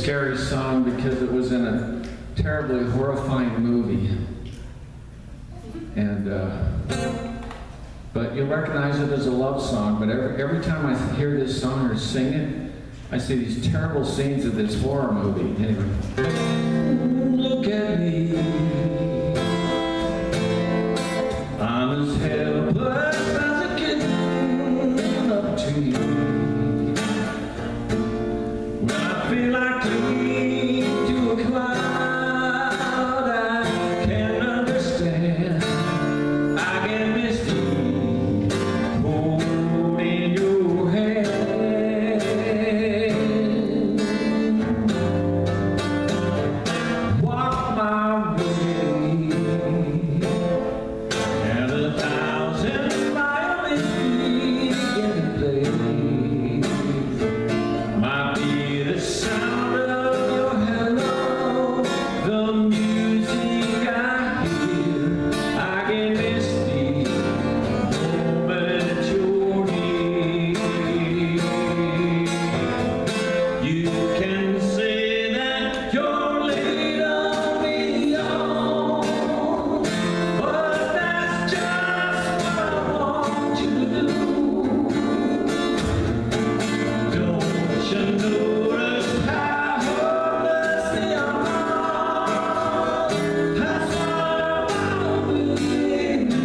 scary song because it was in a terribly horrifying movie. And, but you'll recognize it as a love song, but every time I hear this song or sing it, I see these terrible scenes of this horror movie. Anyway. Look at me. I'm as helpless as a kitten up to you. When I feel like clinging to a cloud I can't understand, I get misty holding your hand. Walk my way and 1,000 violins begin to play. Might be the sound of your hello, the music I hear. I get misty moment you're near. You can say that you're late on me on, but that's just what I want you to do. Don't you notice how hopelessly I'm wrong? That's what I want to do.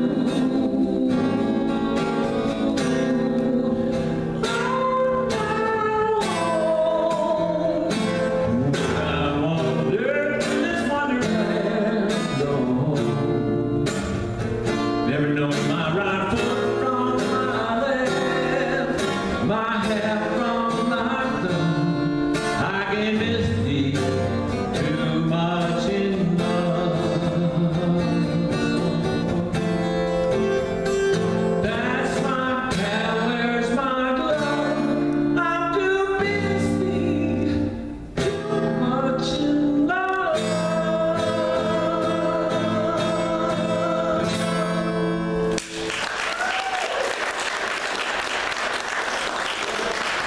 I wonder if this wonderland gone. Never know my right foot from my left, my hat from my thumb. I can